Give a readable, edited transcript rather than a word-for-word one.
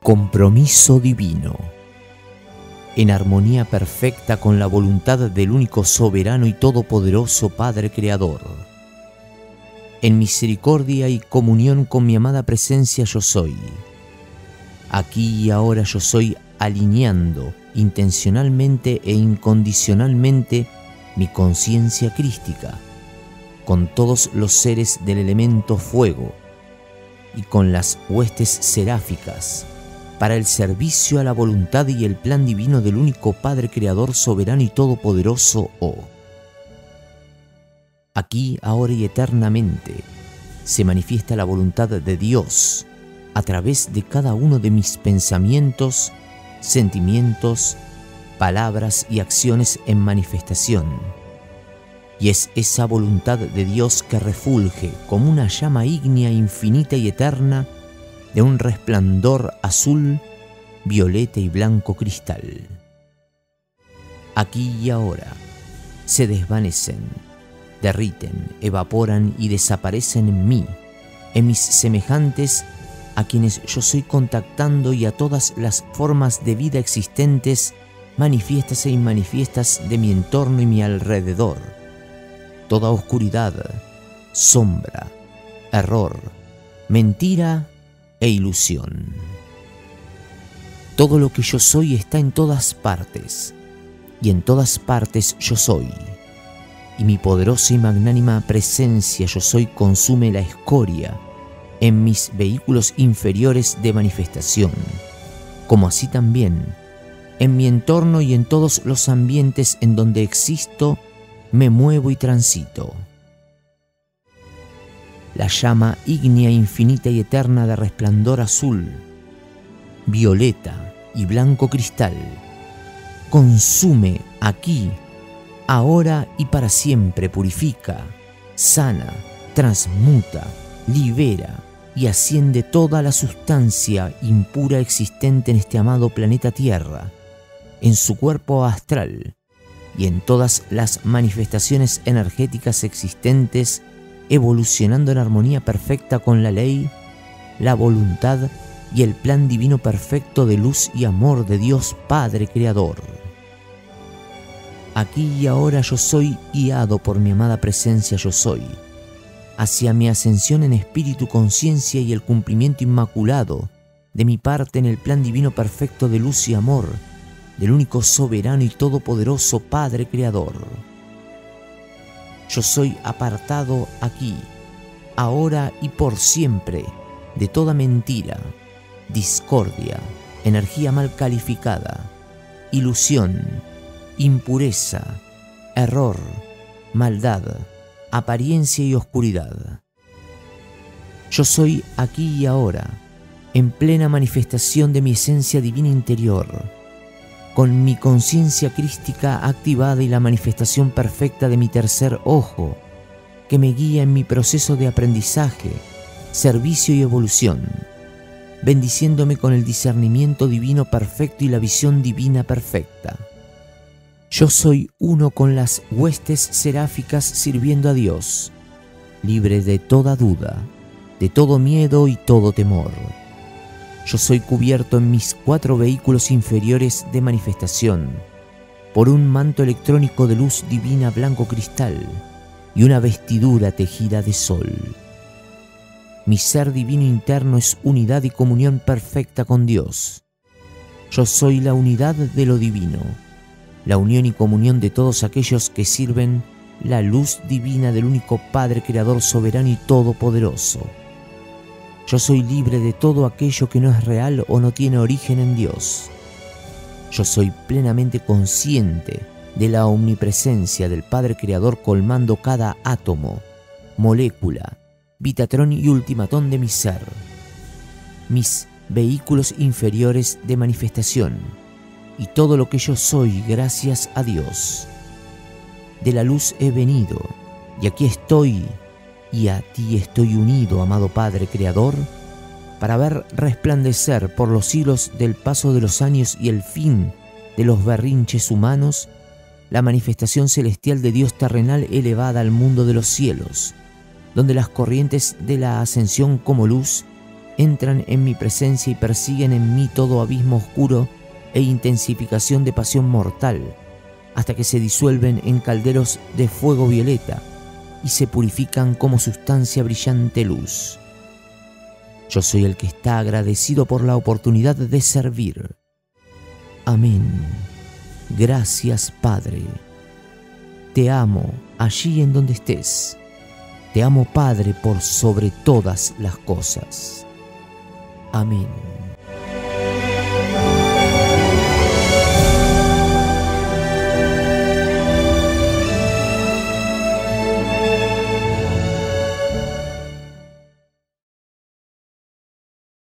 Compromiso divino. En armonía perfecta con la voluntad del único soberano y todopoderoso Padre Creador. En misericordia y comunión con mi amada presencia yo soy. Aquí y ahora yo soy, alineando intencionalmente e incondicionalmente mi conciencia crística con todos los seres del elemento fuego y con las huestes seráficas para el servicio a la voluntad y el plan divino del único Padre Creador soberano y todopoderoso Aquí, ahora y eternamente se manifiesta la voluntad de Dios a través de cada uno de mis pensamientos, sentimientos, palabras y acciones en manifestación. Y es esa voluntad de Dios que refulge como una llama ígnea infinita y eterna de un resplandor azul, violeta y blanco cristal. Aquí y ahora se desvanecen, derriten, evaporan y desaparecen en mí, en mis semejantes, a quienes yo soy contactando, y a todas las formas de vida existentes, manifiestas e inmanifiestas de mi entorno y mi alrededor. Toda oscuridad, sombra, error, mentira e ilusión. Todo lo que yo soy está en todas partes, y en todas partes yo soy. Y mi poderosa y magnánima presencia yo soy consume la escoria en mis vehículos inferiores de manifestación, como así también en mi entorno y en todos los ambientes en donde existo, me muevo y transito. La llama ígnea infinita y eterna de resplandor azul, violeta y blanco cristal consume aquí, ahora y para siempre, purifica, sana, transmuta, libera y asciende toda la sustancia impura existente en este amado planeta Tierra, en su cuerpo astral y en todas las manifestaciones energéticas existentes, evolucionando en armonía perfecta con la ley, la voluntad y el plan divino perfecto de luz y amor de Dios Padre Creador. Aquí y ahora yo soy guiado por mi amada presencia yo soy, hacia mi ascensión en espíritu, conciencia y el cumplimiento inmaculado de mi parte en el plan divino perfecto de luz y amor del único soberano y todopoderoso Padre Creador. Yo soy apartado aquí, ahora y por siempre, de toda mentira, discordia, energía mal calificada, ilusión, impureza, error, maldad, apariencia y oscuridad. Yo soy aquí y ahora, en plena manifestación de mi esencia divina interior, con mi conciencia crística activada y la manifestación perfecta de mi tercer ojo, que me guía en mi proceso de aprendizaje, servicio y evolución, bendiciéndome con el discernimiento divino perfecto y la visión divina perfecta. Yo soy uno con las huestes seráficas sirviendo a Dios, libre de toda duda, de todo miedo y todo temor. Yo soy cubierto en mis 4 vehículos inferiores de manifestación por un manto electrónico de luz divina blanco cristal y una vestidura tejida de sol. Mi ser divino interno es unidad y comunión perfecta con Dios. Yo soy la unidad de lo divino, la unión y comunión de todos aquellos que sirven la luz divina del único Padre Creador soberano y todopoderoso. Yo soy libre de todo aquello que no es real o no tiene origen en Dios. Yo soy plenamente consciente de la omnipresencia del Padre Creador colmando cada átomo, molécula, bitatrón y ultimatón de mi ser. Mis vehículos inferiores de manifestación y todo lo que yo soy gracias a Dios. De la luz he venido y aquí estoy, y a ti estoy unido, amado Padre Creador, para ver resplandecer por los siglos del paso de los años y el fin de los berrinches humanos, la manifestación celestial de Dios terrenal elevada al mundo de los cielos, donde las corrientes de la ascensión como luz entran en mi presencia y persiguen en mí todo abismo oscuro e intensificación de pasión mortal, hasta que se disuelven en calderos de fuego violeta y se purifican como sustancia brillante luz. Yo soy el que está agradecido por la oportunidad de servir. Amén. Gracias, Padre. Te amo allí en donde estés. Te amo, Padre, por sobre todas las cosas. Amén.